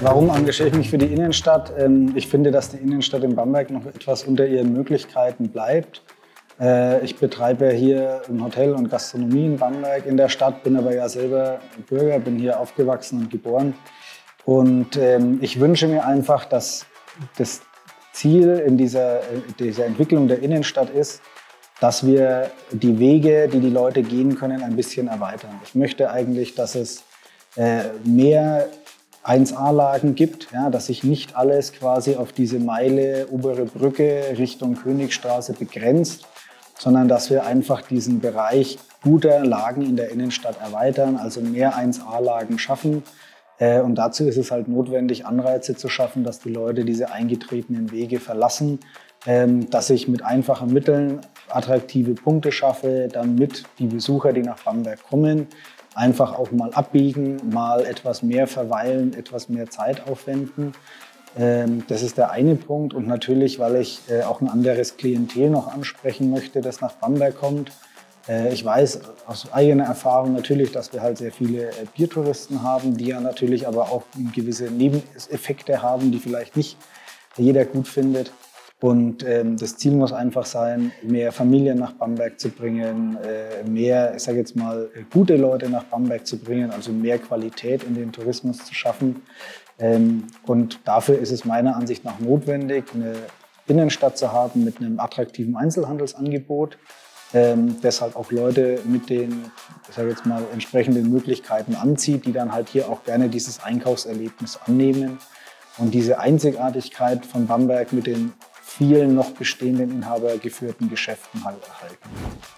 Warum engagiere ich mich für die Innenstadt? Ich finde, dass die Innenstadt in Bamberg noch etwas unter ihren Möglichkeiten bleibt. Ich betreibe hier ein Hotel und Gastronomie in Bamberg in der Stadt, bin aber ja selber Bürger, bin hier aufgewachsen und geboren. Und ich wünsche mir einfach, dass das Ziel in dieser Entwicklung der Innenstadt ist, dass wir die Wege, die die Leute gehen können, ein bisschen erweitern. Ich möchte eigentlich, dass es mehr 1A-Lagen gibt, ja, dass sich nicht alles quasi auf diese Meile obere Brücke Richtung Königstraße begrenzt, sondern dass wir einfach diesen Bereich guter Lagen in der Innenstadt erweitern, also mehr 1A-Lagen schaffen. Und dazu ist es halt notwendig, Anreize zu schaffen, dass die Leute diese eingetretenen Wege verlassen, dass ich mit einfachen Mitteln attraktive Punkte schaffe, damit die Besucher, die nach Bamberg kommen, einfach auch mal abbiegen, mal etwas mehr verweilen, etwas mehr Zeit aufwenden. Das ist der eine Punkt. Und natürlich, weil ich auch ein anderes Klientel noch ansprechen möchte, das nach Bamberg kommt. Ich weiß aus eigener Erfahrung natürlich, dass wir halt sehr viele Biertouristen haben, die ja natürlich aber auch gewisse Nebeneffekte haben, die vielleicht nicht jeder gut findet. Und das Ziel muss einfach sein, mehr Familien nach Bamberg zu bringen, mehr, ich sage jetzt mal, gute Leute nach Bamberg zu bringen, also mehr Qualität in den Tourismus zu schaffen. Und dafür ist es meiner Ansicht nach notwendig, eine Innenstadt zu haben mit einem attraktiven Einzelhandelsangebot, das auch Leute mit den, ich sage jetzt mal, entsprechenden Möglichkeiten anzieht, die dann halt hier auch gerne dieses Einkaufserlebnis annehmen und diese Einzigartigkeit von Bamberg mit den vielen noch bestehenden inhabergeführten Geschäften halt erhalten.